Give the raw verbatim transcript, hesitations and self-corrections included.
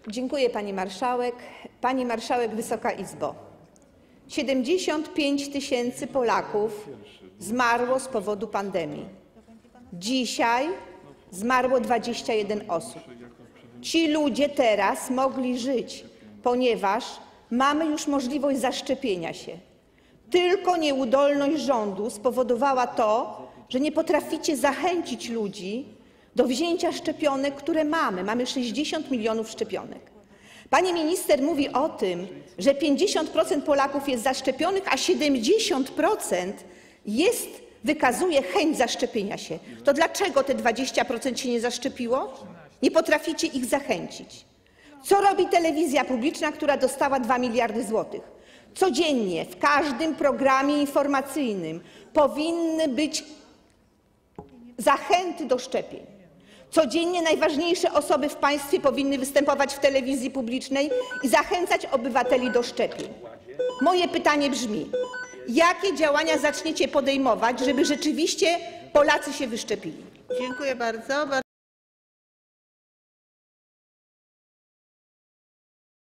Dziękuję Pani Marszałek. Pani Marszałek, Wysoka Izbo. siedemdziesiąt pięć tysięcy Polaków zmarło z powodu pandemii. Dzisiaj zmarło dwadzieścia jeden osób. Ci ludzie teraz mogli żyć, ponieważ mamy już możliwość zaszczepienia się. Tylko nieudolność rządu spowodowała to, że nie potraficie zachęcić ludzi do wzięcia szczepionek, które mamy. Mamy sześćdziesiąt milionów szczepionek. Pani minister mówi o tym, że pięćdziesiąt procent Polaków jest zaszczepionych, a siedemdziesiąt procent jest, wykazuje chęć zaszczepienia się. To dlaczego te dwadzieścia procent się nie zaszczepiło? Nie potraficie ich zachęcić. Co robi telewizja publiczna, która dostała dwa miliardy złotych? Codziennie w każdym programie informacyjnym powinny być zachęty do szczepień. Codziennie najważniejsze osoby w państwie powinny występować w telewizji publicznej i zachęcać obywateli do szczepień. Moje pytanie brzmi: jakie działania zaczniecie podejmować, żeby rzeczywiście Polacy się wyszczepili? Dziękuję bardzo.